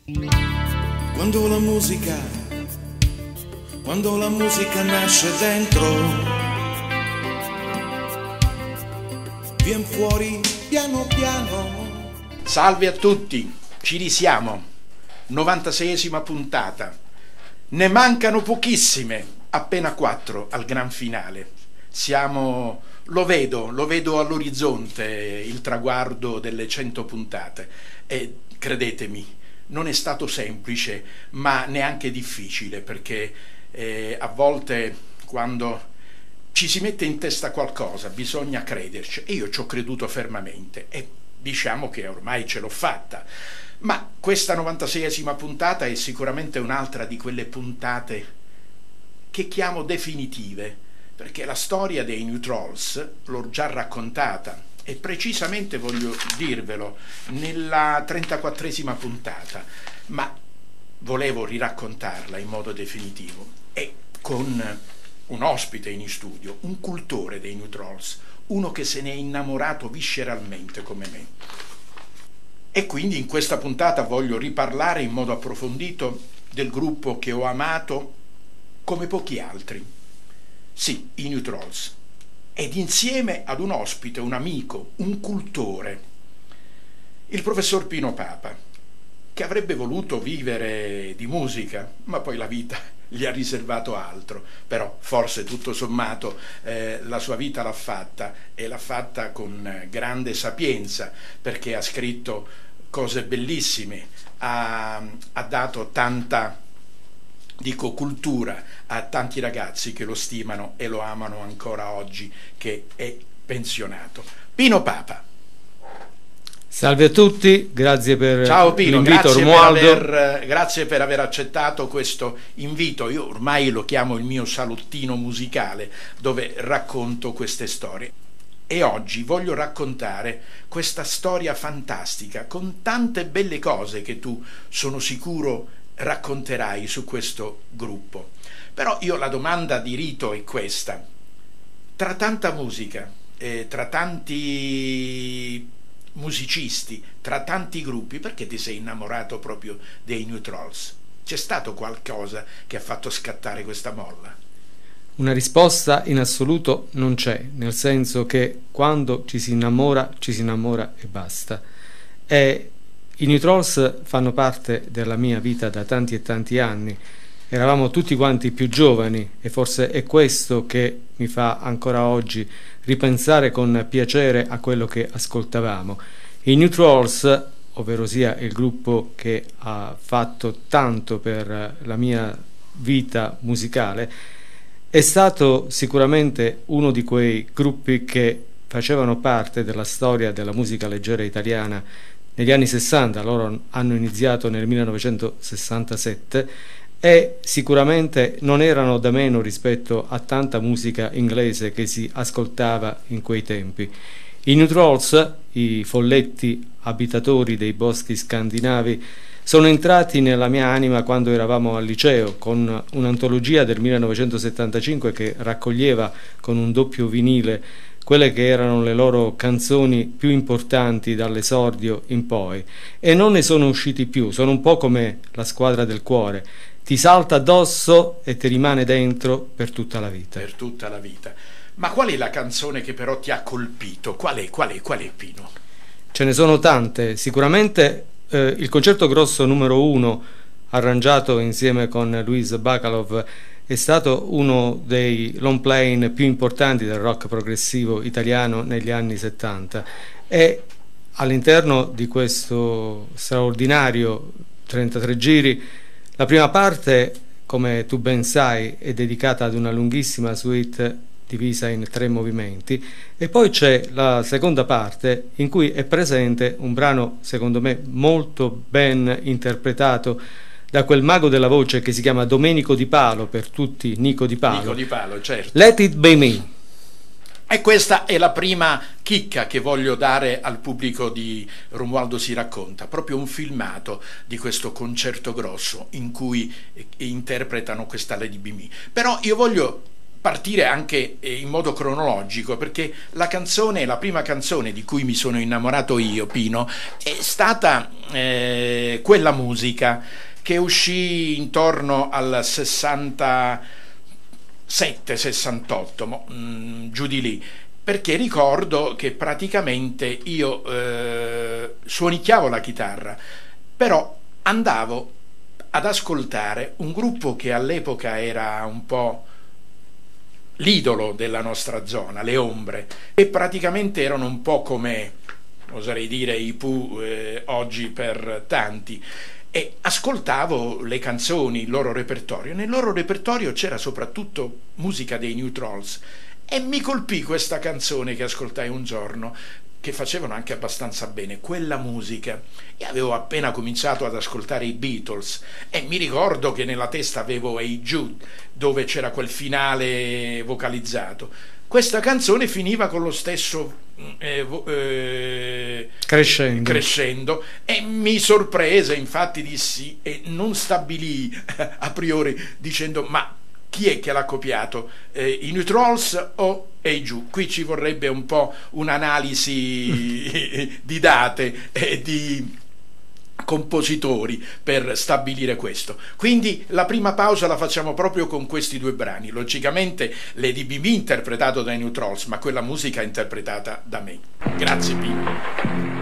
Quando la musica, quando la musica nasce dentro, vien fuori piano piano. Salve a tutti, ci risiamo, 96esima puntata. Ne mancano pochissime, appena 4 al gran finale. Lo vedo all'orizzonte il traguardo delle 100 puntate e credetemi, non è stato semplice, ma neanche difficile, perché a volte quando ci si mette in testa qualcosa bisogna crederci, e io ci ho creduto fermamente e diciamo che ormai ce l'ho fatta. Ma questa 96esima puntata è sicuramente un'altra di quelle puntate che chiamo definitive, perché la storia dei New Trolls l'ho già raccontata, e precisamente voglio dirvelo nella 34esima puntata, ma volevo riraccontarla in modo definitivo e con un ospite in studio, un cultore dei New Trolls, uno che se ne è innamorato visceralmente come me. E quindi in questa puntata voglio riparlare in modo approfondito del gruppo che ho amato come pochi altri. Sì, i New Trolls. Ed insieme ad un ospite, un amico, un cultore, il professor Pino Papa, che avrebbe voluto vivere di musica, ma poi la vita gli ha riservato altro. Però forse tutto sommato la sua vita l'ha fatta, e l'ha fatta con grande sapienza, perché ha scritto cose bellissime, ha dato tanta cultura a tanti ragazzi che lo stimano e lo amano ancora oggi, che è pensionato. Pino Papa. Salve a tutti, grazie per Ciao Pino, l'invito, Romualdo. Grazie per aver accettato questo invito. Io ormai lo chiamo il mio salottino musicale, dove racconto queste storie. E oggi voglio raccontare questa storia fantastica, con tante belle cose che tu, sono sicuro, racconterai su questo gruppo. Però io la domanda di rito è questa: tra tanta musica, tra tanti musicisti, tra tanti gruppi, perché ti sei innamorato proprio dei New Trolls? C'è stato qualcosa che ha fatto scattare questa molla? Una risposta in assoluto non c'è, nel senso che quando ci si innamora e basta. E i New Trolls fanno parte della mia vita da tanti e tanti anni. Eravamo tutti quanti più giovani, e forse è questo che mi fa ancora oggi ripensare con piacere a quello che ascoltavamo. I New Trolls, ovvero sia il gruppo che ha fatto tanto per la mia vita musicale, è stato sicuramente uno di quei gruppi che facevano parte della storia della musica leggera italiana negli anni 60. Loro hanno iniziato nel 1967 e sicuramente non erano da meno rispetto a tanta musica inglese che si ascoltava in quei tempi. I New Trolls, i folletti abitatori dei boschi scandinavi, sono entrati nella mia anima quando eravamo al liceo, con un'antologia del 1975 che raccoglieva con un doppio vinile quelle che erano le loro canzoni più importanti dall'esordio in poi, e non ne sono usciti più. Sono un po' come La squadra del cuore, ti salta addosso e ti rimane dentro per tutta la vita. Per tutta la vita. Ma qual è la canzone che però ti ha colpito? Qual è Pino? Ce ne sono tante, sicuramente il concerto grosso numero 1, arrangiato insieme con Luis Bacalov, è stato uno dei long play più importanti del rock progressivo italiano negli anni 70, e all'interno di questo straordinario 33 giri la prima parte, come tu ben sai, è dedicata ad una lunghissima suite divisa in 3 movimenti, e poi c'è la seconda parte in cui è presente un brano secondo me molto ben interpretato da quel mago della voce che si chiama Domenico Di Palo, per tutti Nico Di Palo. Nico Di Palo, certo. Let It Be Me. E questa è la prima chicca che voglio dare al pubblico di Romualdo si racconta, proprio un filmato di questo concerto grosso in cui interpretano questa Let It Be Me. Però io voglio partire anche in modo cronologico, perché la prima canzone di cui mi sono innamorato io, Pino, è stata Quella musica, che uscì intorno al 67-68, giù di lì, perché ricordo che praticamente io suonicchiavo la chitarra, però andavo ad ascoltare un gruppo che all'epoca era un po' l'idolo della nostra zona, le Ombre, e praticamente erano un po' come, oserei dire, i Pooh oggi per tanti, e ascoltavo le canzoni, il loro repertorio. Nel loro repertorio c'era soprattutto musica dei New Trolls, e mi colpì questa canzone che ascoltai un giorno, che facevano anche abbastanza bene, Quella musica, e avevo appena cominciato ad ascoltare i Beatles, e mi ricordo che nella testa avevo Hey Jude, dove c'era quel finale vocalizzato. Questa canzone finiva con lo stesso crescendo, e mi sorprese, infatti dissi, e non stabilii a priori, dicendo: ma chi è che l'ha copiato? I New Trolls o Hey Jude? Qui ci vorrebbe un po' un'analisi di date e di compositori per stabilire questo. Quindi la prima pausa la facciamo proprio con questi due brani, logicamente Lady BB interpretato dai New Trolls, ma Quella musica interpretata da me. Grazie Pino.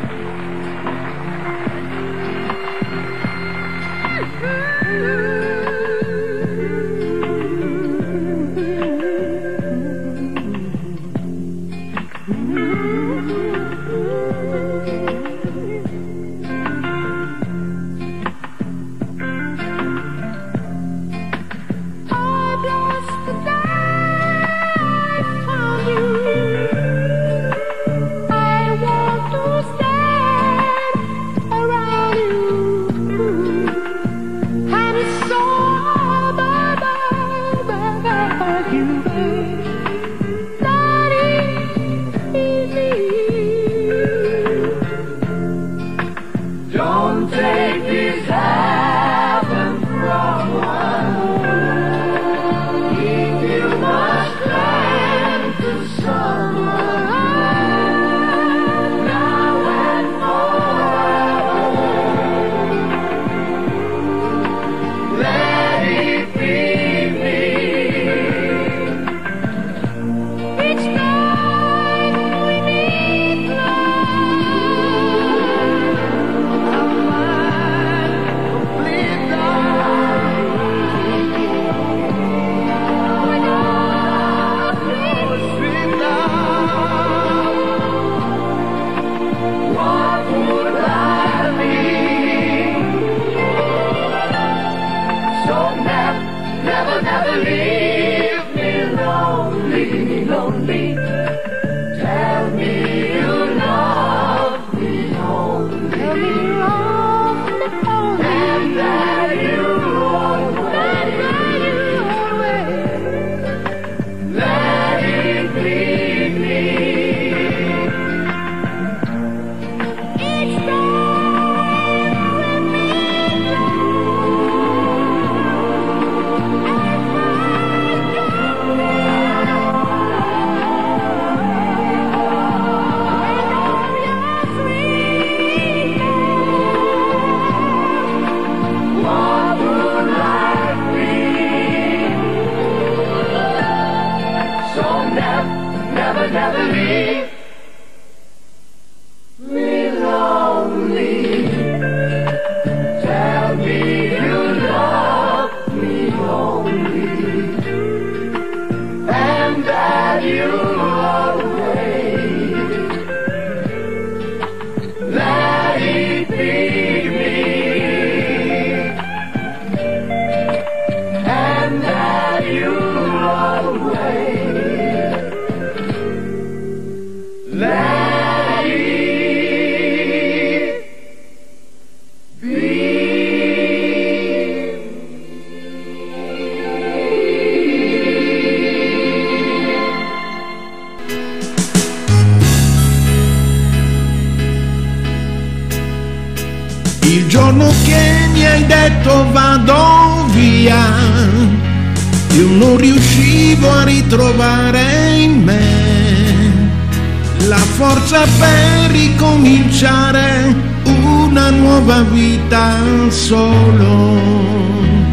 Il giorno che mi hai detto vado via, io non riuscivo a ritrovare in me la forza per ricominciare una nuova vita solo.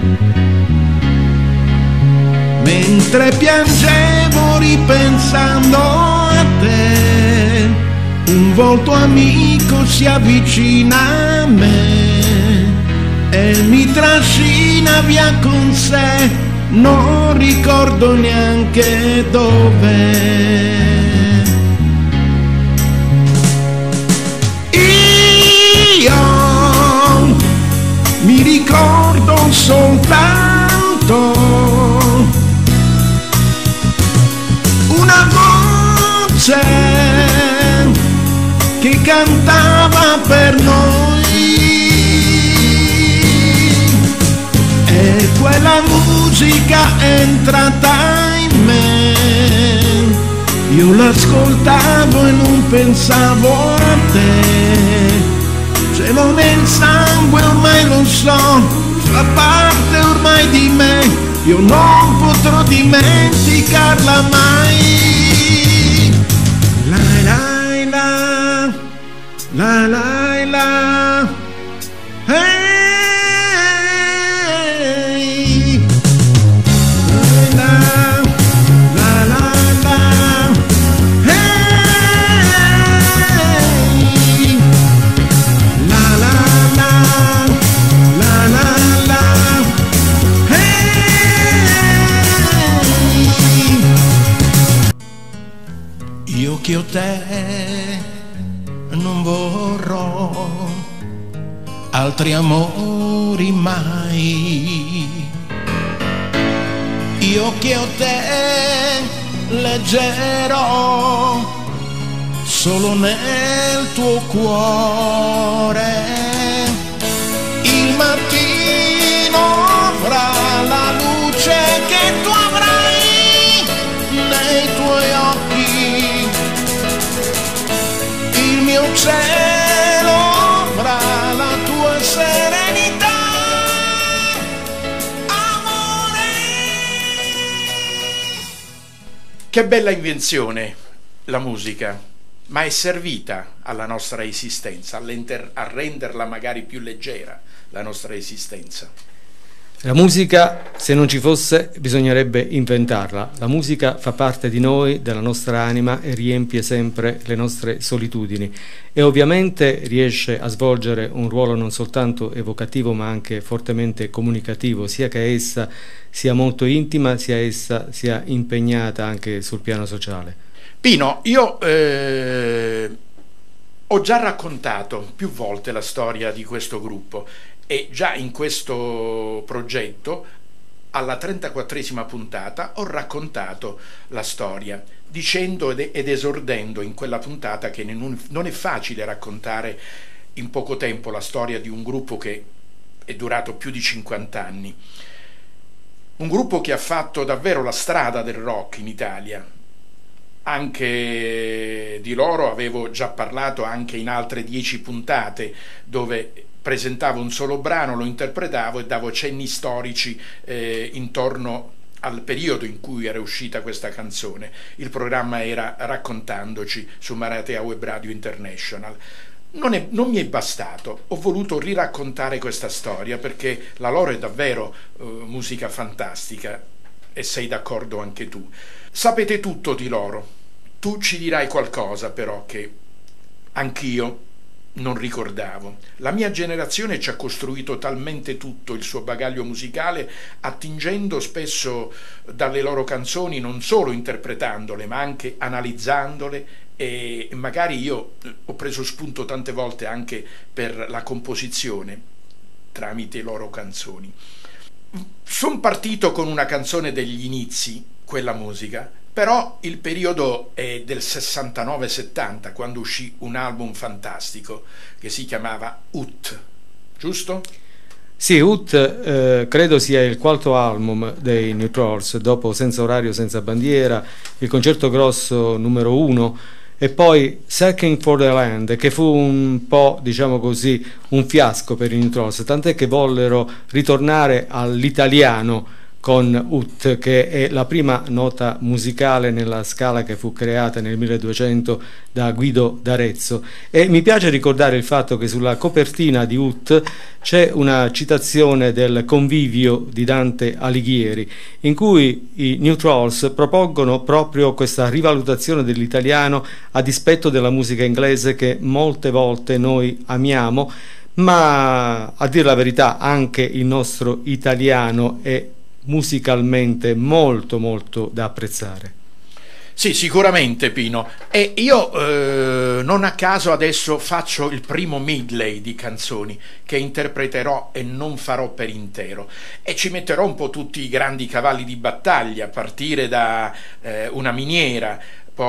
Mentre piangevo ripensando a te, un volto amico si avvicina a me e mi trascina via con sé, non ricordo neanche dove. Io mi ricordo soltanto una voce che cantava per noi e quella musica è entrata in me, io l'ascoltavo e non pensavo a te, ce l'ho nel sangue ormai lo so, fa parte ormai di me, io non potrò dimenticarla mai. La la la, la la la, hey. La la la la, hey. La la la, la la la. Io che ho te non vorrò altri amori mai, io che ho te leggerò solo nel tuo cuore, il mattino avrà la luce che tu avrai nei tuoi occhi, il mio cielo avrà la tua serenità, amore. Che bella invenzione la musica, ma è servita alla nostra esistenza, a renderla magari più leggera, la nostra esistenza. La musica, se non ci fosse, bisognerebbe inventarla. La musica fa parte di noi, della nostra anima e riempie sempre le nostre solitudini e ovviamente riesce a svolgere un ruolo non soltanto evocativo ma anche fortemente comunicativo, sia che essa sia molto intima, sia essa sia impegnata anche sul piano sociale. Pino, io ho già raccontato più volte la storia di questo gruppo e già in questo progetto, alla 34esima puntata, ho raccontato la storia, dicendo ed esordendo in quella puntata che non è facile raccontare in poco tempo la storia di un gruppo che è durato più di 50 anni. Un gruppo che ha fatto davvero la strada del rock in Italia. Anche di loro avevo già parlato anche in altre 10 puntate, dove presentavo un solo brano, lo interpretavo e davo cenni storici intorno al periodo in cui era uscita questa canzone. Il programma era Raccontandoci su Maratea Web Radio International. Non mi è bastato, ho voluto riraccontare questa storia perché la loro è davvero musica fantastica e sei d'accordo anche tu. Sapete tutto di loro, tu ci dirai qualcosa però che anch'io non ricordavo. La mia generazione ci ha costruito talmente tutto il suo bagaglio musicale, attingendo spesso dalle loro canzoni, non solo interpretandole ma anche analizzandole, e magari io ho preso spunto tante volte anche per la composizione tramite loro canzoni. Sono partito con una canzone degli inizi, quella musica, però il periodo è del 69-70, quando uscì un album fantastico che si chiamava Ut, giusto? Sì, Ut credo sia il quarto album dei New Trolls, dopo Senza orario, senza bandiera, il concerto grosso numero 1 e poi Searching for the Land, che fu un po', diciamo così, un fiasco per i New Trolls, tant'è che vollero ritornare all'italiano con Ut, che è la prima nota musicale nella scala che fu creata nel 1200 da Guido d'Arezzo. E mi piace ricordare il fatto che sulla copertina di Ut c'è una citazione del Convivio di Dante Alighieri, in cui i New Trolls propongono proprio questa rivalutazione dell'italiano a dispetto della musica inglese che molte volte noi amiamo, ma a dire la verità anche il nostro italiano è musicalmente molto molto da apprezzare. Sì, sicuramente, Pino. E io non a caso adesso faccio il primo medley di canzoni che interpreterò e non farò per intero, e ci metterò un po' tutti i grandi cavalli di battaglia, a partire da Una miniera,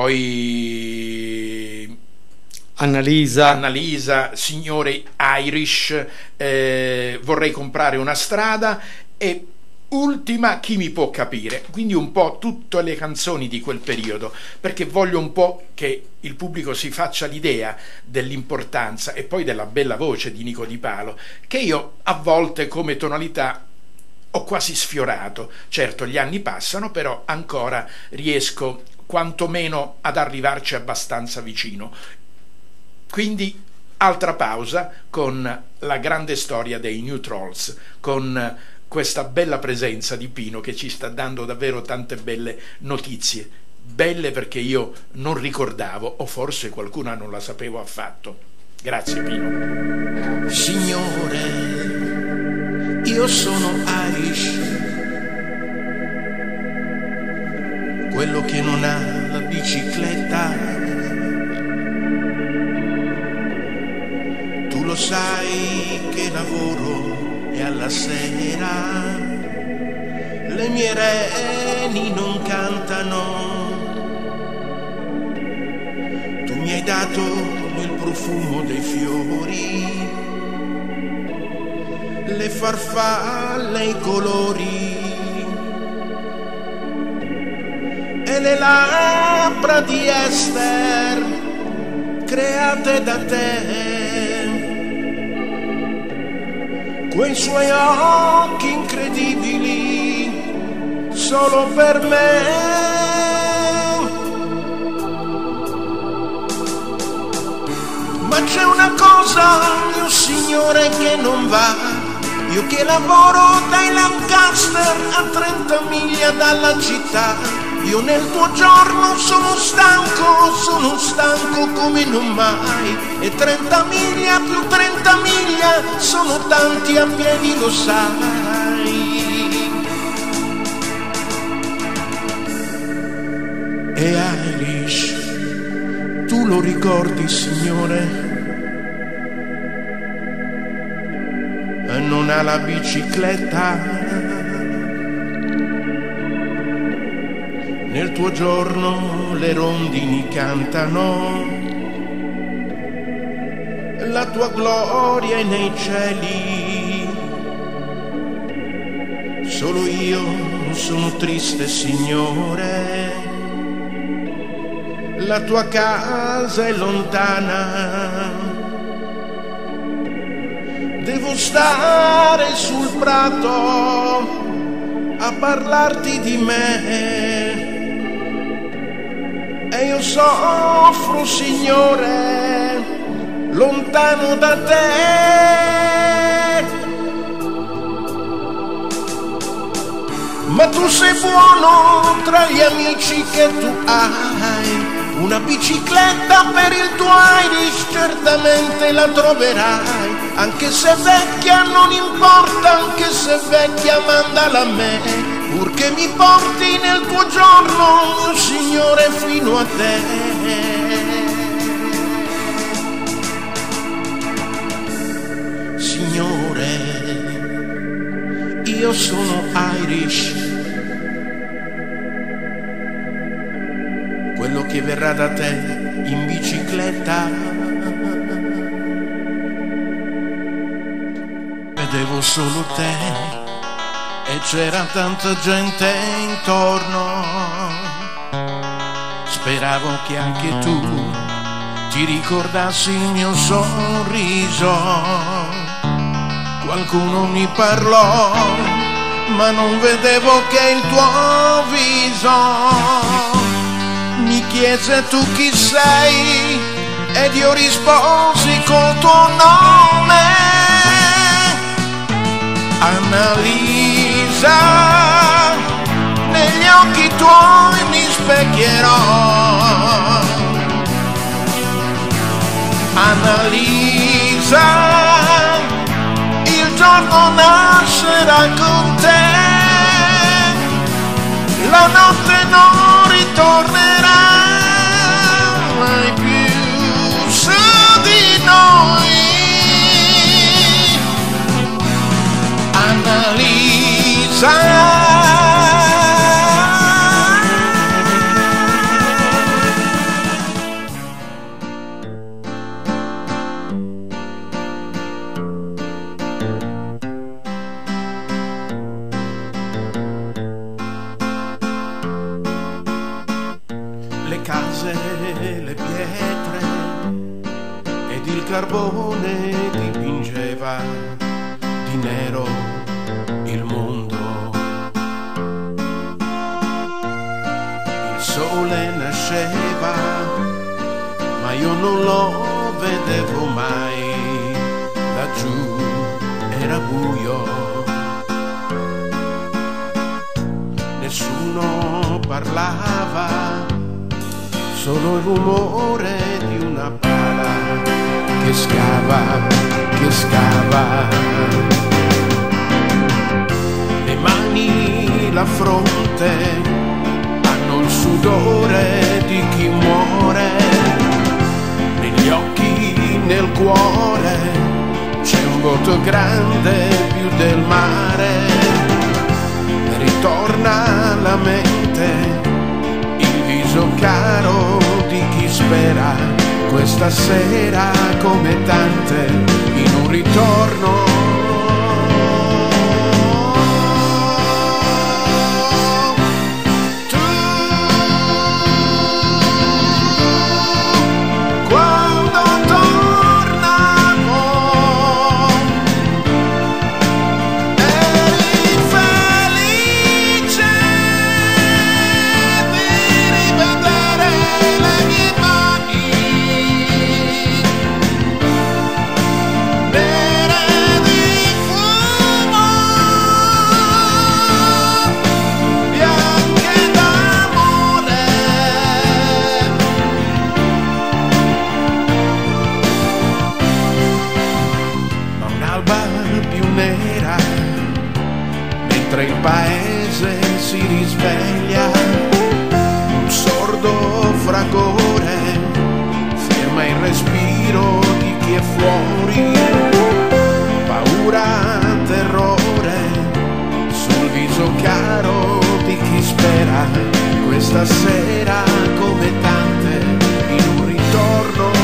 poi Annalisa, Signore Irish, Vorrei comprare una strada, e ultima Chi mi può capire. Quindi un po' tutte le canzoni di quel periodo, perché voglio un po' che il pubblico si faccia l'idea dell'importanza e poi della bella voce di Nico Di Palo, che io a volte come tonalità ho quasi sfiorato. Certo, gli anni passano, però ancora riesco quantomeno ad arrivarci abbastanza vicino. Quindi altra pausa con la grande storia dei New Trolls, con questa bella presenza di Pino che ci sta dando davvero tante belle notizie, belle perché io non ricordavo, o forse qualcuna non la sapevo affatto. Grazie, Pino. Signore, io sono Irish, quello che non ha la bicicletta. Tu lo sai che lavoro e alla sera le mie reni non cantano. Tu mi hai dato il profumo dei fiori, le farfalle, i colori e le labbra di Ester create da te. Quei suoi occhi incredibili solo per me. Ma c'è una cosa, mio signore, che non va. Io che lavoro dai Lancaster a 30 miglia dalla città, io nel tuo giorno sono stanco come non mai. E 30 miglia più 30 miglia sono tanti a piedi, lo sai. E Irish, tu lo ricordi, signore? Non ha la bicicletta. Nel tuo giorno le rondini cantano, la tua gloria è nei cieli. Solo io sono triste, signore, la tua casa è lontana. Devo stare sul prato a parlarti di me. E io soffro, signore, lontano da te. Ma tu sei buono tra gli amici che tu hai. Una bicicletta per il tuo Irish certamente la troverai. Anche se vecchia non importa, anche se vecchia mandala a me, purché mi porti nel tuo giorno, mio signore, fino a te. Signore, io sono Irish, quello che verrà da te in bicicletta. Vedevo solo te e c'era tanta gente intorno. Speravo che anche tu ti ricordassi il mio sorriso. Qualcuno mi parlò ma non vedevo che il tuo viso. Mi chiese tu chi sei ed io risposi col tuo nome, Annalisa. Negli occhi tuoi mi specchierò, Annalisa. Il giorno nascerà con te, la notte non ritornerà mai più su di noi, Annalisa. Le case, le pietre ed il carbone dipingeva di nero il mondo. Il sole nasceva, ma io non lo vedevo mai. Laggiù era buio, nessuno parlava, solo il rumore di una pala che scava, che scava. Le mani, la fronte hanno il sudore di chi muore. Negli occhi, nel cuore c'è un vuoto grande più del mare. Ritorna alla mente caro di chi spera questa sera come tante in un ritorno. Mentre il paese si risveglia, un sordo fragore ferma il respiro di chi è fuori. Paura, terrore sul viso caro di chi spera questa sera come tante in un ritorno.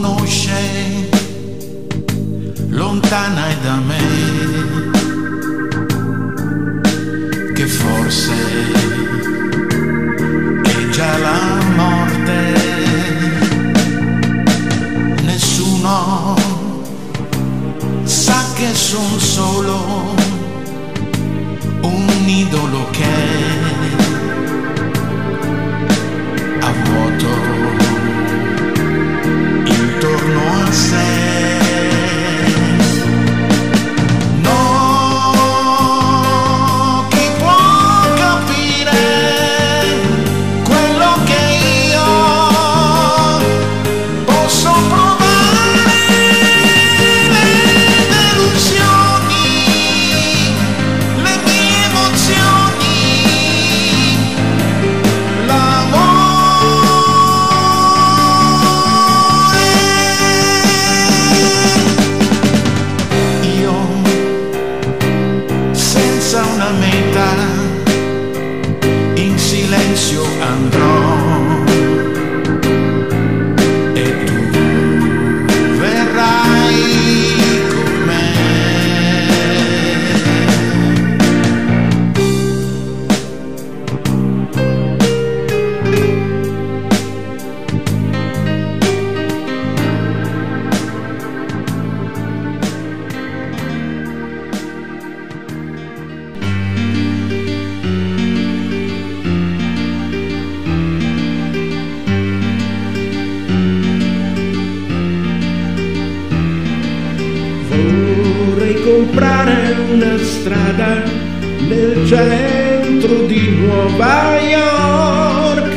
conosce lontana e da me, che forse è già la morte. Nessuno sa che son solo un idolo che ha vuoto intorno a sé. Comprare una strada nel centro di Nuova York,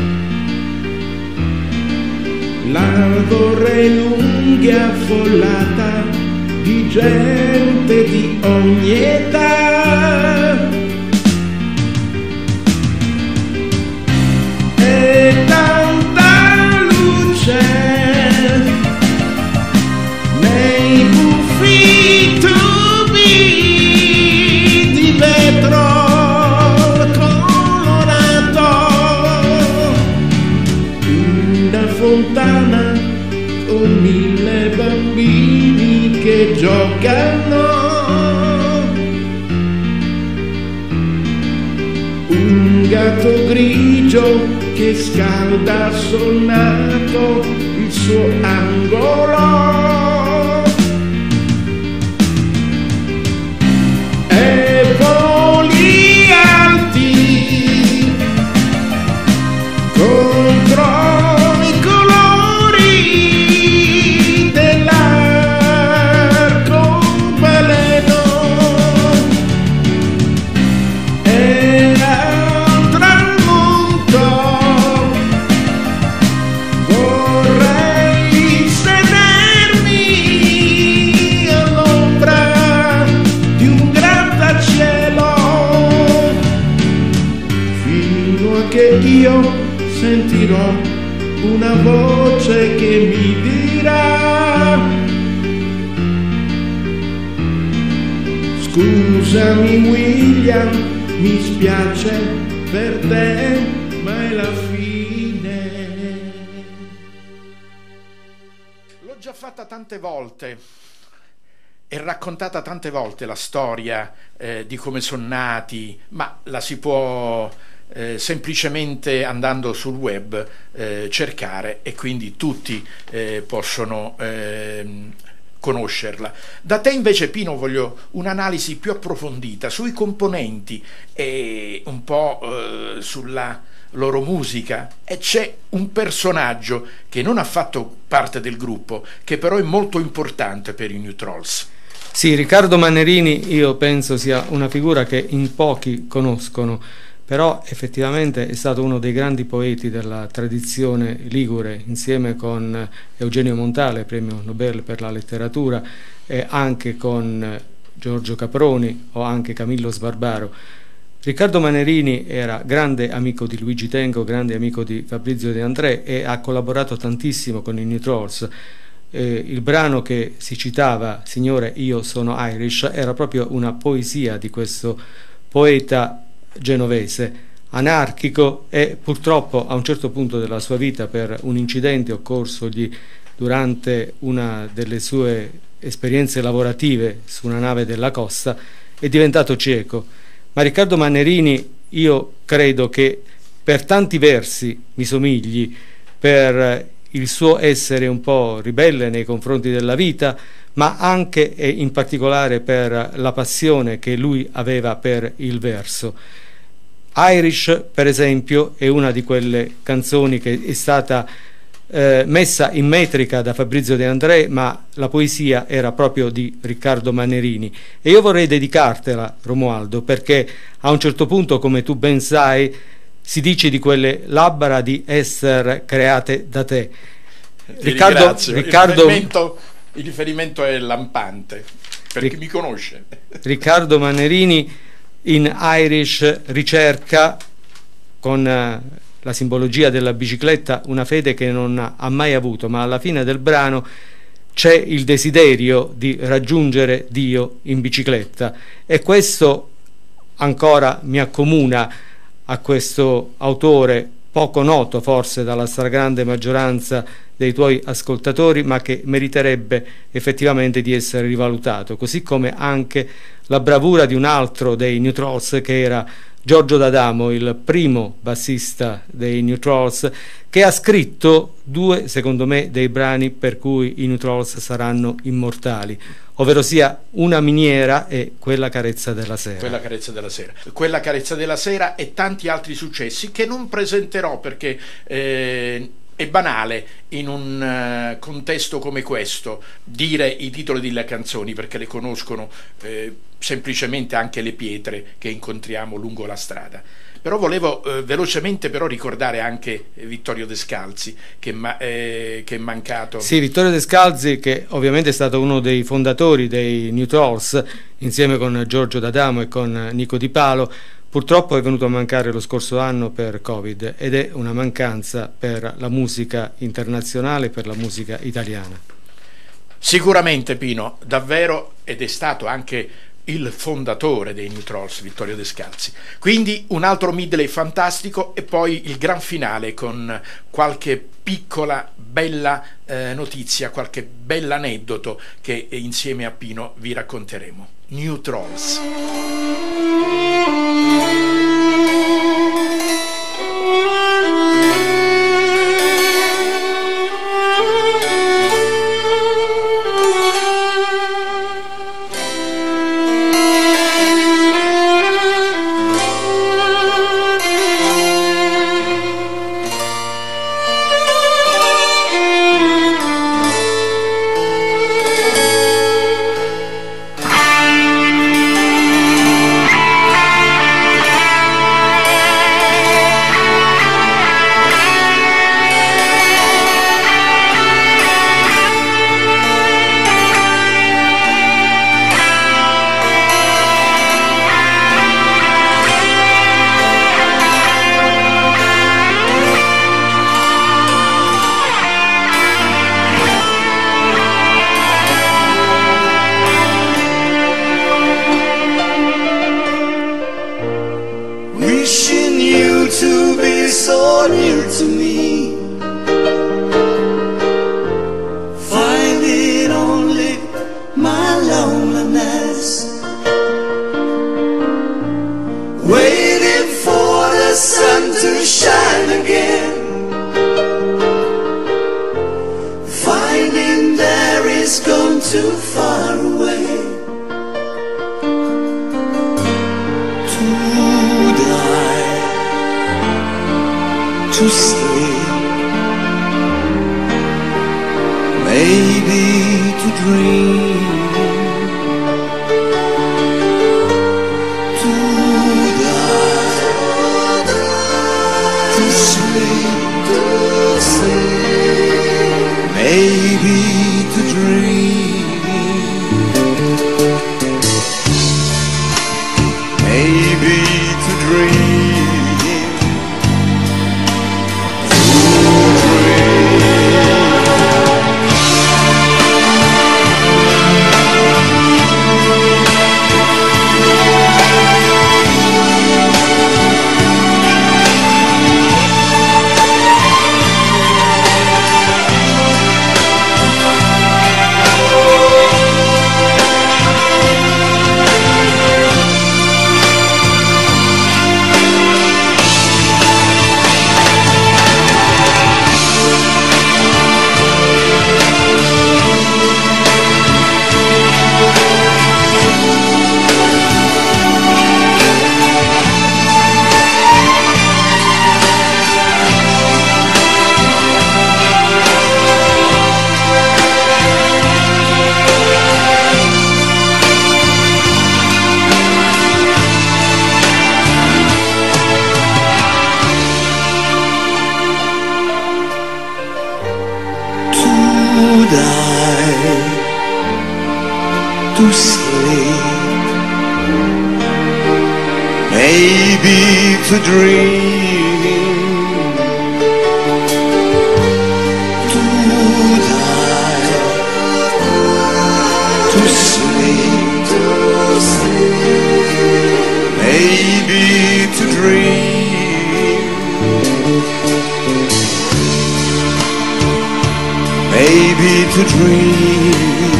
la vorrei lunga e affollata di gente di ogni età, e tanta luce nei buffi di vetro colorato, una fontana con 1000 bambini che giocano, un gatto grigio che scalda sonnato il suo angolo. Contro i colori dell'arcobaleno, e al tramonto vorrei sedermi all'ombra di un grattacielo, fino a che io sentirò una voce che mi dirà: scusami William, mi spiace per te, ma è la fine. L'ho già fatta tante volte e raccontata tante volte la storia di come sono nati, ma la si può semplicemente andando sul web cercare, e quindi tutti possono conoscerla. Da te invece, Pino, voglio un'analisi più approfondita sui componenti e un po' sulla loro musica, e c'è un personaggio che non ha fatto parte del gruppo, che però è molto importante per i New Trolls. Sì, Riccardo Manerini io penso sia una figura che in pochi conoscono, però effettivamente è stato uno dei grandi poeti della tradizione ligure, insieme con Eugenio Montale, premio Nobel per la letteratura, e anche con Giorgio Caproni o anche Camillo Sbarbaro. Riccardo Manerini era grande amico di Luigi Tenco, grande amico di Fabrizio De André, e ha collaborato tantissimo con i New Trolls. Il brano che si citava, Signore io sono Irish, era proprio una poesia di questo poeta genovese, anarchico, e purtroppo a un certo punto della sua vita, per un incidente occorsogli durante una delle sue esperienze lavorative su una nave della costa, è diventato cieco. Ma Riccardo Mannerini, io credo che per tanti versi mi somigli, per il suo essere un po' ribelle nei confronti della vita, ma anche e in particolare per la passione che lui aveva per il verso. Irish, per esempio, è una di quelle canzoni che è stata messa in metrica da Fabrizio De André, ma la poesia era proprio di Riccardo Mannerini, e io vorrei dedicartela, Romualdo, perché a un certo punto, come tu ben sai, si dice di quelle labbra di essere create da te. Riccardo, il riferimento è lampante per chi mi conosce. Riccardo Mannerini in Irish ricerca, con la simbologia della bicicletta, una fede che non ha mai avuto, ma alla fine del brano c'è il desiderio di raggiungere Dio in bicicletta, e questo ancora mi accomuna a questo autore poco noto forse dalla stragrande maggioranza dei tuoi ascoltatori, ma che meriterebbe effettivamente di essere rivalutato, così come anche la bravura di un altro dei New Trolls, che era Giorgio D'Adamo, il primo bassista dei New Trolls, che ha scritto due, secondo me, dei brani per cui i New Trolls saranno immortali, ovvero sia Una miniera e Quella carezza della sera. Quella carezza della sera. Quella carezza della sera e tanti altri successi che non presenterò perché è banale in un contesto come questo dire i titoli delle canzoni, perché le conoscono semplicemente anche le pietre che incontriamo lungo la strada. Però volevo velocemente però ricordare anche Vittorio Descalzi, che è mancato. Sì, Vittorio Descalzi, che ovviamente è stato uno dei fondatori dei New Trolls, insieme con Giorgio D'Adamo e con Nico Di Palo. Purtroppo è venuto a mancare lo scorso anno per Covid, ed è una mancanza per la musica internazionale, per la musica italiana. Sicuramente, Pino, davvero, ed è stato anche il fondatore dei New Trolls, Vittorio Descalzi. Quindi un altro medley fantastico, e poi il gran finale con qualche piccola bella notizia, qualche bell'aneddoto che insieme a Pino vi racconteremo. New Trolls. die to sleep, maybe to dream, to die to sleep, maybe to dream, maybe to dream.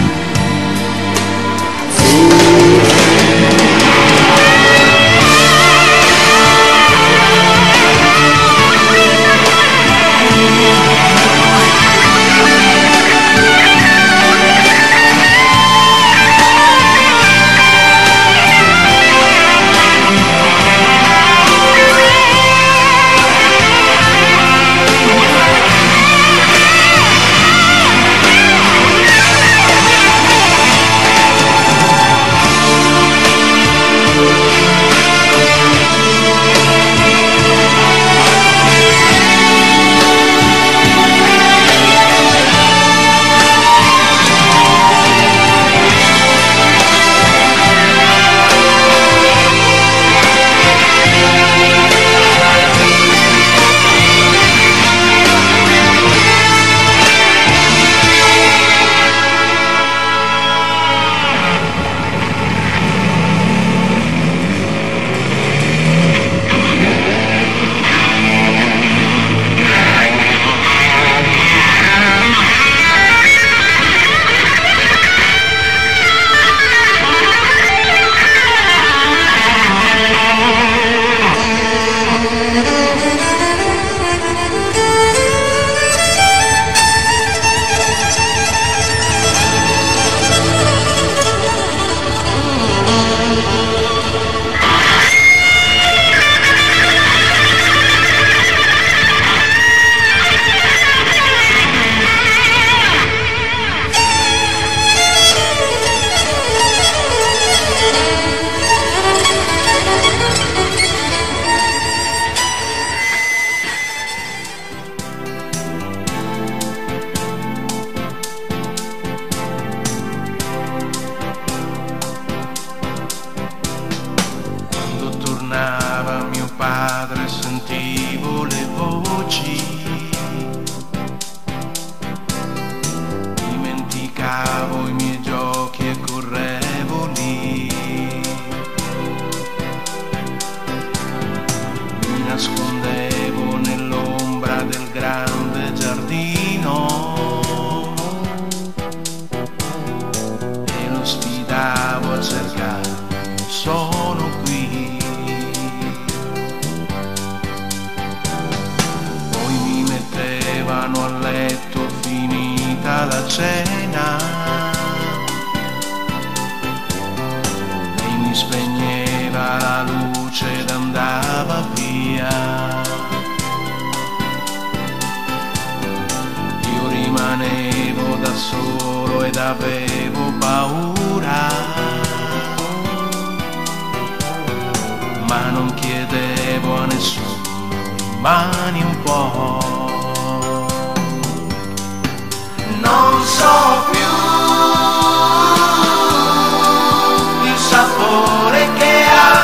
Mio padre sentivo le voci, dimenticavo i miei giochi e correvo lì, mi nascondevo nell'ombra del grande giardino e lo sfidavo a cercare, sono qui. A letto finita la cena, lei mi spegneva la luce ed andava via, io rimanevo da solo ed avevo paura, ma non chiedevo a nessuno, rimani un po'. Non so più il sapore che ha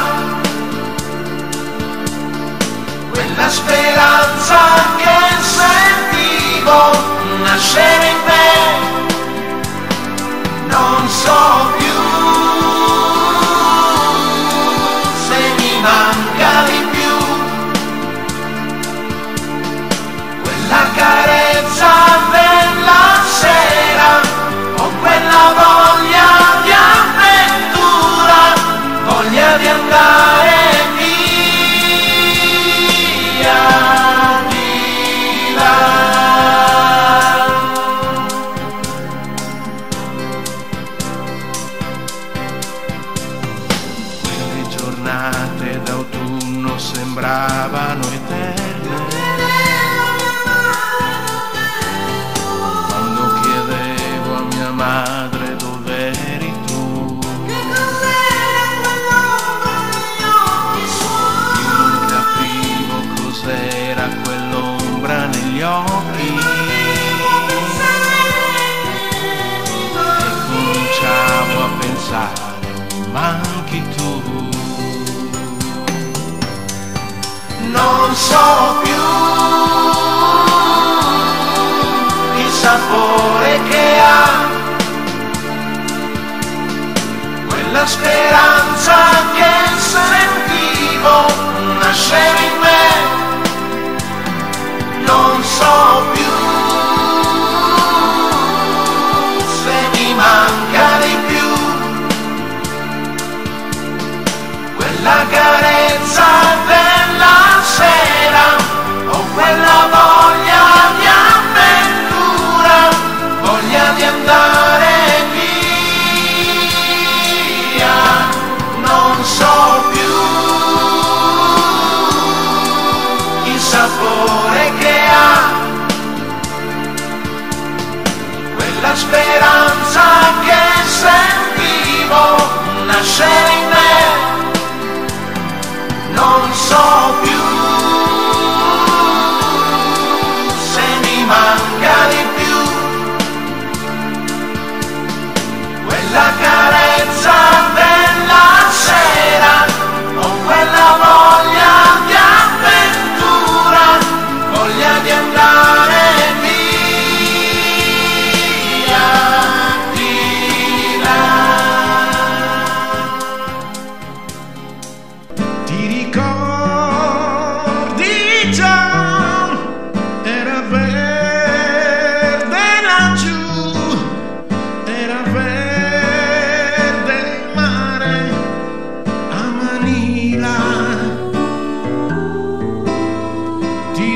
quella speranza che sentivo nascere in me. Non so più se mi manca di più quella carezza della sera o quella voglia di avventura, voglia di andare via di là. sapore che ha, quella speranza che sentivo nascere in me, non so più se mi manca di più quella carezza della sera o quella voglia di avventura, voglia di andare via, non so più il sapore che ha, quella speranza che sentivo nascere in me, non so più se mi manca di più quella carezza della sera o quella voglia di avventura, voglia di andare via di là. Ti ricordi già, era verde laggiù, era verde il mare a Manila. Ti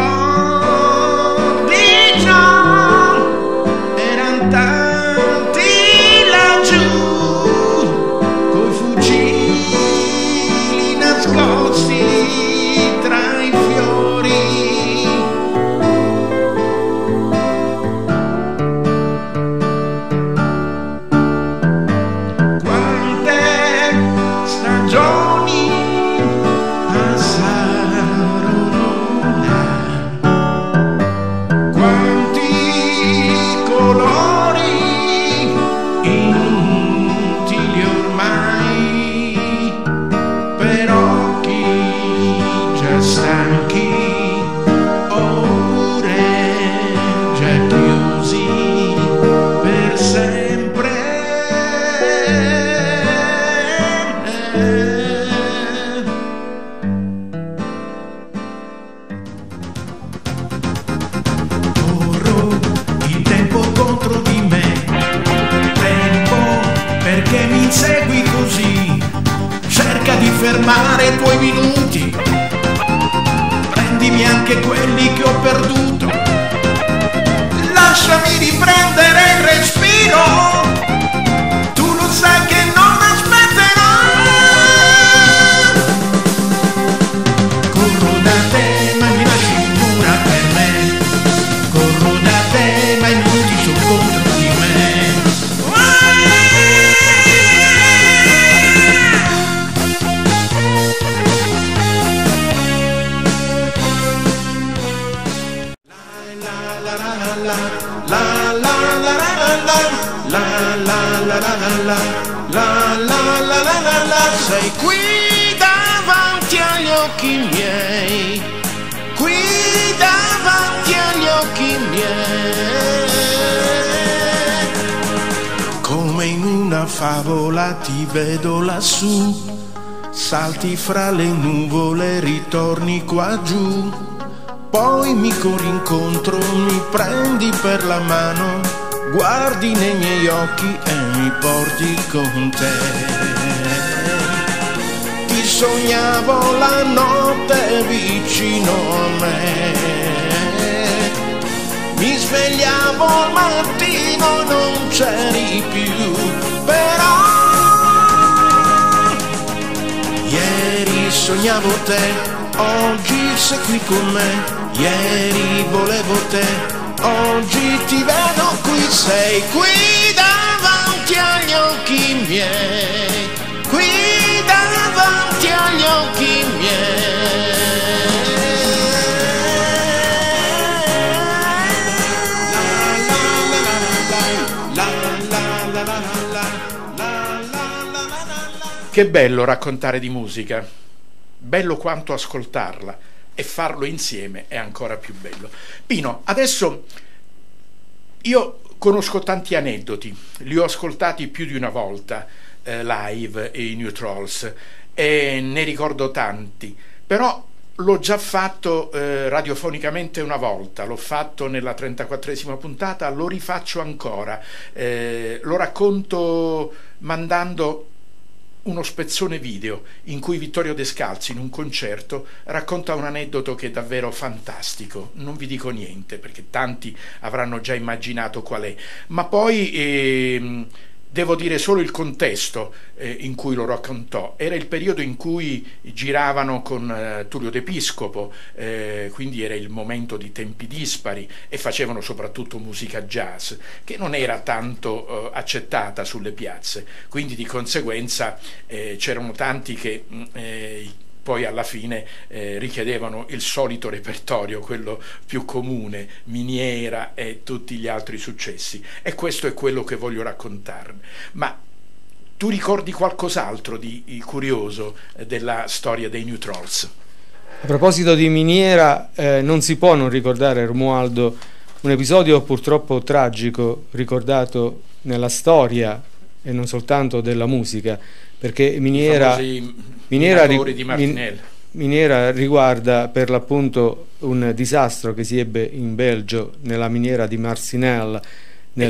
ricordi già, eran tanti laggiù, coi fucili nascosti tra i fiori. Quante stagioni passarono là, quanti colori inutili ormai, per occhi già stanchi oppure già chiusi per sempre. Corro il tempo contro di me, tempo perché mi insegui così, cerca di fermare i tuoi minuti, prendimi anche quelli che ho perduto, lasciami riprendere il respiro, tu lo sai che non aspetterò. Corro da te ma mi lasci pura per me, corro da te ma i minuti sono contro di me. Sei qui davanti agli occhi miei, qui davanti agli occhi miei, come in una favola ti vedo lassù, salti fra le nuvole, ritorni qua giù, poi mi corri incontro, mi prendi per la mano, guardi nei miei occhi e mi porti con te. Ti sognavo la notte vicino a me, mi svegliavo al mattino, non c'eri più, però ieri sognavo te, oggi sei qui con me, ieri volevo te, oggi ti vedo qui, sei qui davanti agli occhi miei, qui davanti agli occhi miei. Che bello raccontare di musica, bello quanto ascoltarla, e farlo insieme è ancora più bello. Pino, adesso Io conosco tanti aneddoti, li ho ascoltati più di una volta live i New Trolls e ne ricordo tanti, però l'ho già fatto radiofonicamente una volta, l'ho fatto nella 34esima puntata, lo rifaccio ancora, lo racconto mandando uno spezzone video in cui Vittorio Descalzi in un concerto racconta un aneddoto che è davvero fantastico. Non vi dico niente perché tanti avranno già immaginato qual è, ma poi devo dire solo il contesto in cui lo raccontò. Era il periodo in cui giravano con Tullio D'Episcopo, quindi era il momento di tempi dispari, e facevano soprattutto musica jazz, che non era tanto accettata sulle piazze, quindi di conseguenza c'erano tanti che poi alla fine richiedevano il solito repertorio, quello più comune, Miniera e tutti gli altri successi, e questo è quello che voglio raccontarne. Ma tu ricordi qualcos'altro di curioso della storia dei New Trolls? A proposito di Miniera, non si può non ricordare, Romualdo, un episodio purtroppo tragico ricordato nella storia e non soltanto della musica, perché Miniera riguarda per l'appunto un disastro che si ebbe in Belgio nella miniera di Marcinelle nel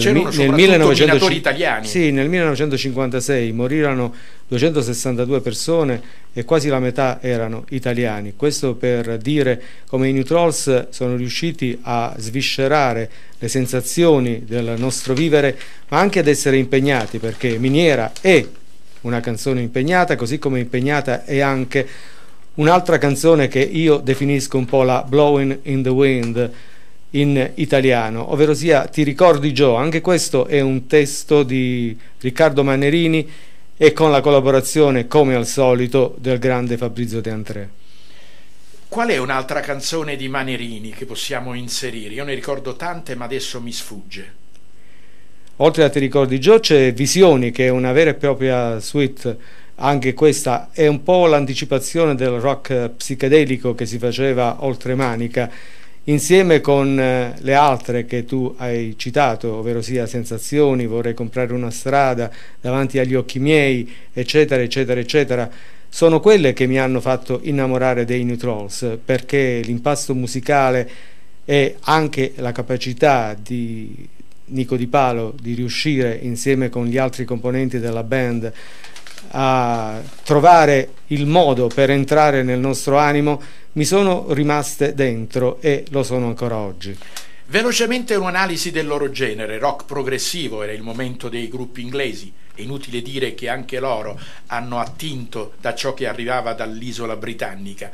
1956. Morirono 262 persone e quasi la metà erano italiani. Questo per dire come i New Trolls sono riusciti a sviscerare le sensazioni del nostro vivere, ma anche ad essere impegnati, perché Miniera è una canzone impegnata, così come impegnata è anche un'altra canzone che io definisco un po' la Blowing in the Wind in italiano, ovvero sia Ti ricordi Joe. Anche questo è un testo di Riccardo Mannerini e con la collaborazione, come al solito, del grande Fabrizio De André. Qual è un'altra canzone di Mannerini che possiamo inserire? Io ne ricordo tante, ma adesso mi sfugge. Oltre a Ti ricordi Joe c'è Visioni, che è una vera e propria suite. Anche questa è un po' l'anticipazione del rock psichedelico che si faceva oltre Manica, insieme con le altre che tu hai citato, ovvero sia Sensazioni, Vorrei comprare una strada, Davanti agli occhi miei, eccetera eccetera eccetera. Sono quelle che mi hanno fatto innamorare dei New Trolls, perché l'impasto musicale e anche la capacità di Nico Di Palo di riuscire insieme con gli altri componenti della band a trovare il modo per entrare nel nostro animo mi sono rimaste dentro e lo sono ancora oggi. Velocemente un'analisi del loro genere, rock progressivo, era il momento dei gruppi inglesi. È inutile dire che anche loro hanno attinto da ciò che arrivava dall'isola britannica.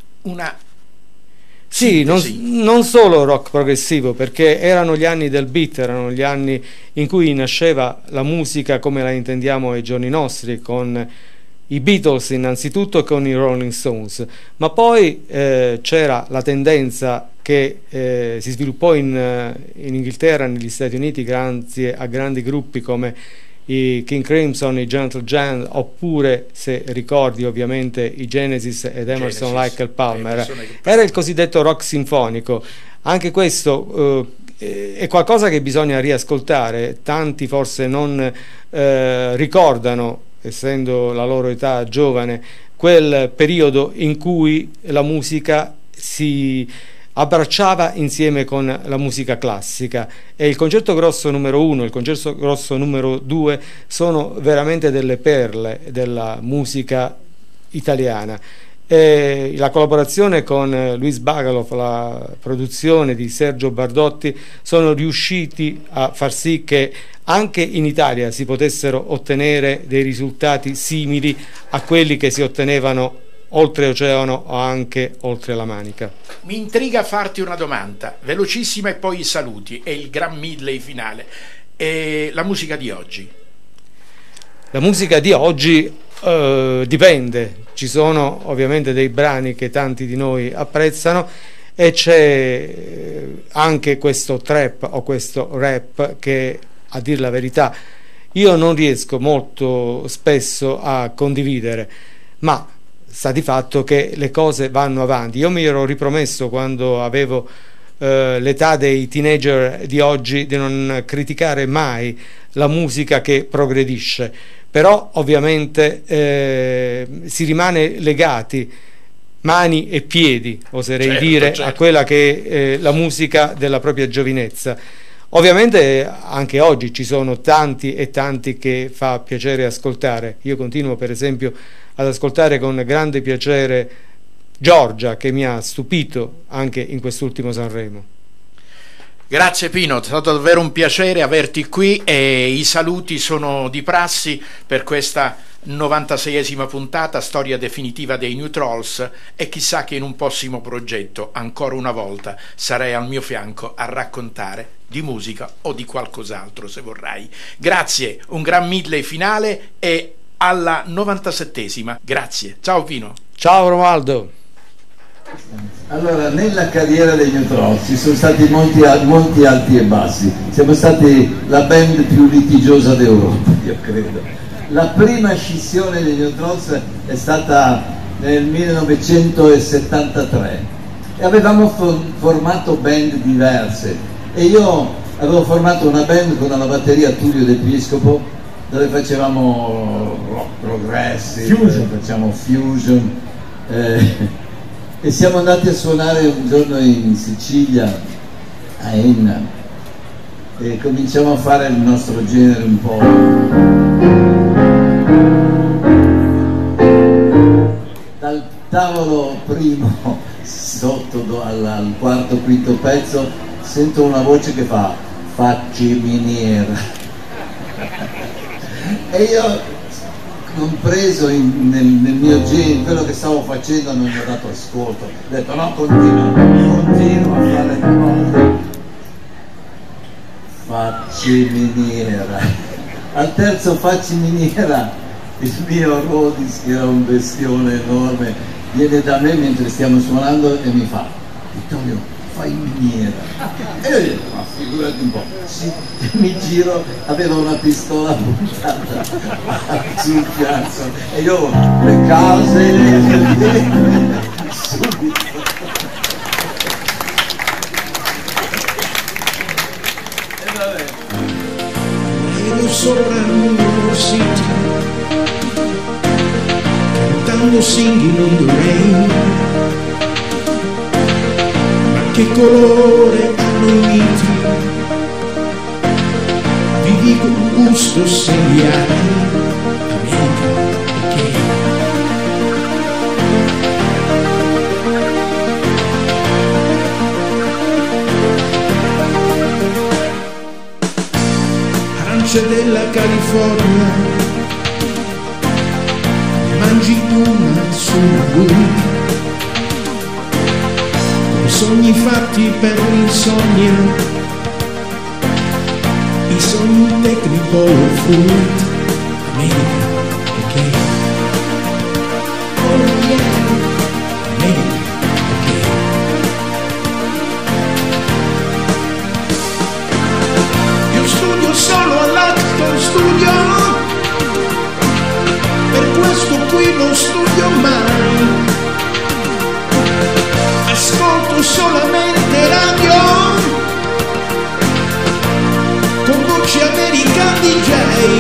Sì, non solo rock progressivo, perché erano gli anni del beat, erano gli anni in cui nasceva la musica come la intendiamo ai giorni nostri, con i Beatles innanzitutto e con i Rolling Stones, ma poi c'era la tendenza che si sviluppò in Inghilterra, negli Stati Uniti, grazie a grandi gruppi come i King Crimson, i Gentle Giant, oppure, se ricordi, ovviamente i Genesis ed Emerson, Lake e Palmer. Era il cosiddetto rock sinfonico. Anche questo è qualcosa che bisogna riascoltare. Tanti forse non ricordano, essendo la loro età giovane, quel periodo in cui la musica si abbracciava insieme con la musica classica, e il Concerto Grosso numero 1 e il Concerto Grosso numero 2 sono veramente delle perle della musica italiana. E la collaborazione con Luis Bagalov, la produzione di Sergio Bardotti, sono riusciti a far sì che anche in Italia si potessero ottenere dei risultati simili a quelli che si ottenevano oltreoceano o anche oltre la Manica. Mi intriga farti una domanda velocissima e poi i saluti e il gran medley finale. La musica di oggi? La musica di oggi dipende. Ci sono ovviamente dei brani che tanti di noi apprezzano e c'è anche questo trap o questo rap che, a dir la verità, io non riesco molto spesso a condividere, ma sta di fatto che le cose vanno avanti. Io mi ero ripromesso, quando avevo l'età dei teenager di oggi di non criticare mai la musica che progredisce, però ovviamente si rimane legati mani e piedi, oserei dire, a quella che è la musica della propria giovinezza. Ovviamente anche oggi ci sono tanti e tanti che fa piacere ascoltare. Io continuo per esempio ad ascoltare con grande piacere Giorgia, che mi ha stupito anche in quest'ultimo Sanremo. Grazie Pino, è stato davvero un piacere averti qui, e i saluti sono di prassi per questa 96esima puntata, storia definitiva dei New Trolls, e chissà che in un prossimo progetto ancora una volta sarai al mio fianco a raccontare di musica o di qualcos'altro, se vorrai. Grazie, un gran medley finale e alla 97esima. Grazie, ciao Pino. Ciao Romualdo. Allora, nella carriera dei New Trolls ci sono stati molti alti e bassi. Siamo stati la band più litigiosa d'Europa, io credo. La prima scissione dei New Trolls è stata nel 1973 e avevamo formato band diverse, e io avevo formato una band con alla batteria Tullio D'Episcopo, dove facevamo rock progressive, facciamo fusion, e siamo andati a suonare un giorno in Sicilia, a Enna, e cominciamo a fare il nostro genere un po'. Dal tavolo primo sotto al quarto quinto pezzo sento una voce che fa "facci miniera" e io, compreso nel mio genere, quello che stavo facendo, non gli ho dato ascolto. Ho detto no, continuo a fare le cose. Facci miniera. Al terzo facci miniera, il mio Rodis, che era un bestione enorme, viene da me mentre stiamo suonando e mi fa: Vittorio, fai miniera. E io dico: ma figurati un po'. Sì, mi giro, aveva una pistola puntata sul fianco e io le case subito. E vabbè. Ero sopra New York City, cantando Singing in the Rain. Ma che colore hanno i miti? Vi dico un gusto se li hai, America, perché arance della California, mangi una su una guglia, sogni fatti per l'insonnia, i sogni technicolor fruit, America, perché oh yeah, America, perché io studio solo all'Acton Studio, per questo qui non studio mai, ascolto solamente radio con voci american DJ,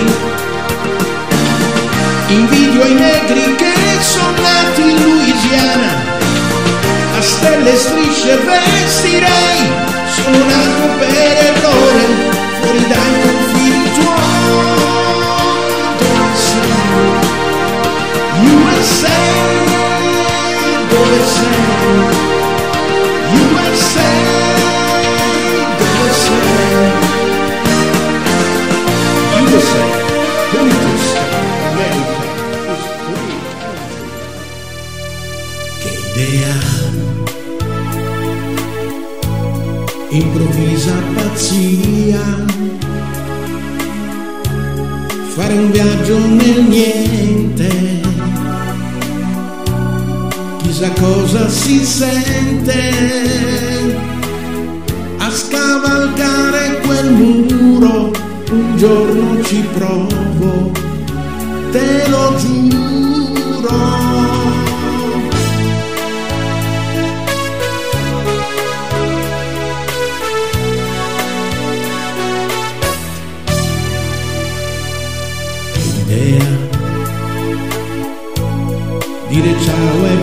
invidio i negri che sono nati in Louisiana, a stelle e strisce vestirei, sono nato per errore, fuori dai confini tuoi, dove sei? USA, dove sei? USA, dove sei? USA, dove tu stai? America is free. Che idea, improvvisa pazzia, fare un viaggio nel niente, chissà cosa si sente a scavalcare quel muro, un giorno ci provo, te lo giuro.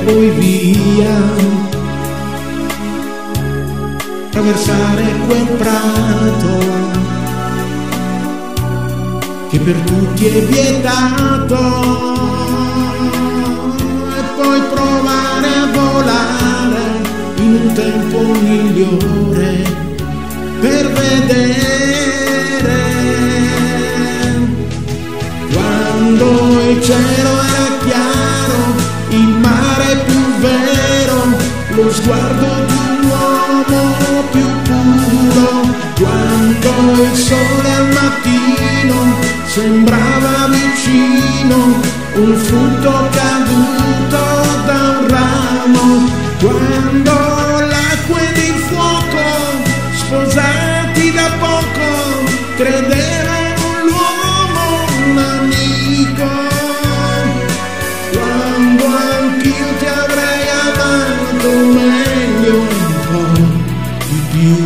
poi via. Attraversare quel prato che per tutti è vietato e poi provare a volare in un tempo migliore per vedere quando il cielo era chiaro, il mare più vero, lo sguardo di un uomo più puro, quando il sole al mattino sembrava vicino, un frutto caduto da un ramo, quando l'acqua ed il fuoco, sposati da poco, credevano l'uomo un amico, quando anch'io ti avrei amato meglio un po' di più.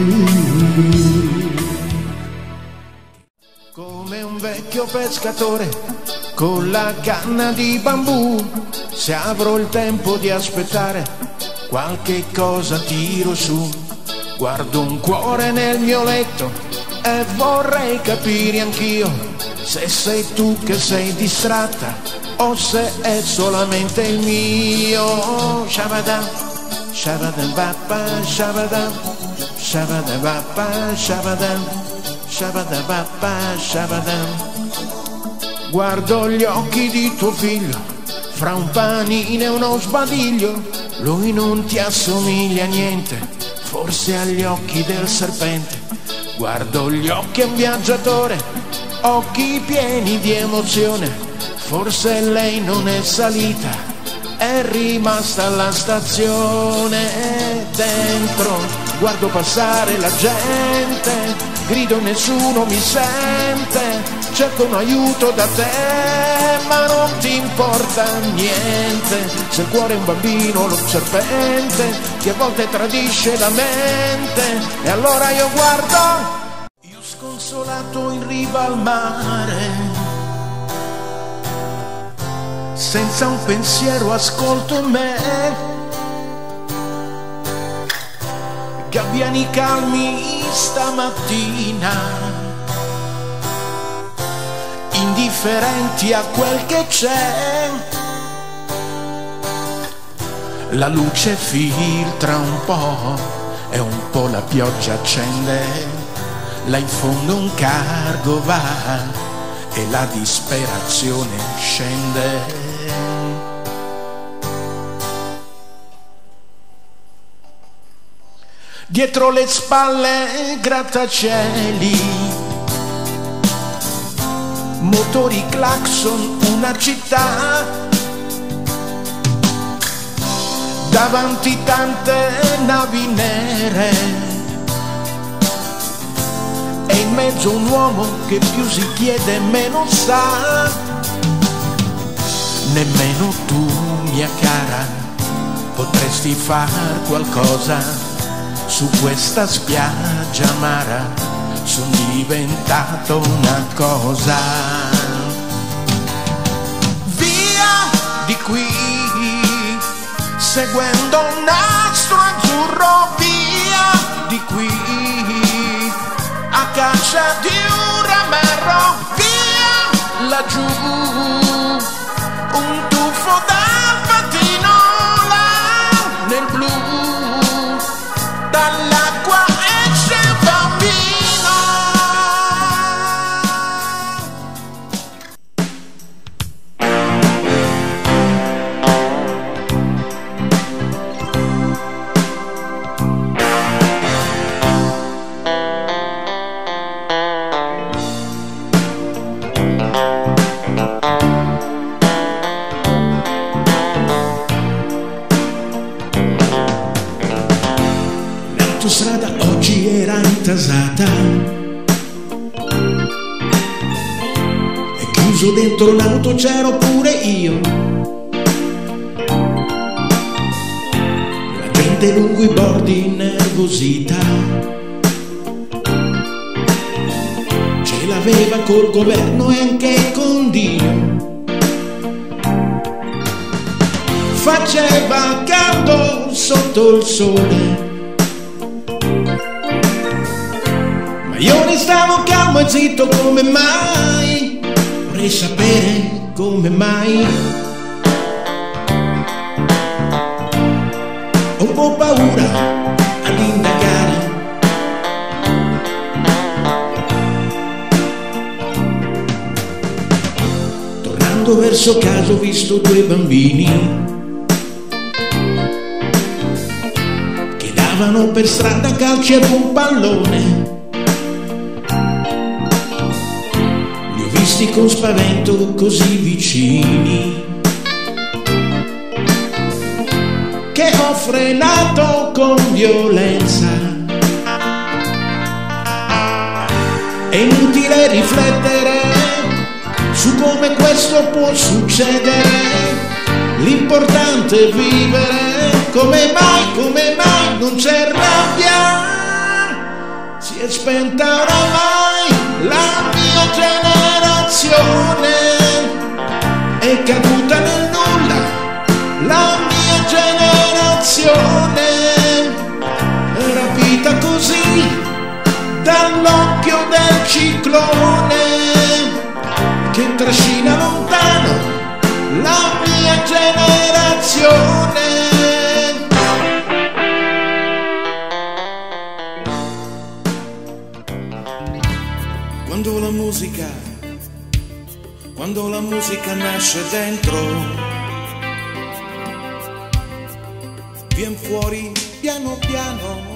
Come un vecchio pescatore con la canna di bambù, se avrò il tempo di aspettare qualche cosa tiro su, guardo un cuore nel mio letto e vorrei capire anch'io se sei tu che sei distratta o se è solamente il mio. Shabadam, shabadam bappa, shabadam, shabadam bappa, shabadam, shabadam bappa, shabadam. Guardo gli occhi di tuo figlio, fra un panino e uno sbadiglio, lui non ti assomiglia a niente, forse agli occhi del serpente. Guardo gli occhi a un viaggiatore, occhi pieni di emozione, forse lei non è salita, è rimasta alla stazione. Dentro guardo passare la gente, grido nessuno mi sente, cerco un aiuto da te, ma non ti importa niente. Se il cuore è un bambino, lo serpente che a volte tradisce la mente. E allora io guardo, io sconsolato in riva al mare, senza un pensiero ascolto me. Gabbiani calmi stamattina, indifferenti a quel che c'è. La luce filtra un po' e un po' la pioggia accende, là in fondo un cargo va e la disperazione scende. Dietro le spalle grattacieli, motori, clacson, una città, davanti tante navi nere e in mezzo un uomo che più si chiede meno sa. Nemmeno tu, mia cara, potresti far qualcosa su questa spiaggia amara. Son diventato una cosa. Via di qui, seguendo un nastro azzurro, via di qui, a caccia di un ramarro, via laggiù, un tuffo dal mattino là nel blu, dall'acqua esce il bambino. L'autostrada oggi era intasata e chiuso dentro l'auto c'ero pure io. La gente lungo i bordi innervosita ce l'aveva col governo e anche con Dio. faceva caldo sotto il sole, ma io restavo calmo e zitto come mai, vorrei sapere come mai. Ho un po' paura ad indagare, tornando verso casa ho visto due bambini che davano per strada calci ad un pallone. Li ho visti con spavento così vicini che ho frenato con violenza. È inutile riflettere su come questo può succedere, l'importante è vivere. Come mai non c'è rabbia? Si è spenta oramai la mia generazione, è caduta nel nulla la mia generazione, è rapita così dall'occhio del ciclone che trascina lontano la mia generazione. Quando la musica nasce dentro, vien fuori piano piano.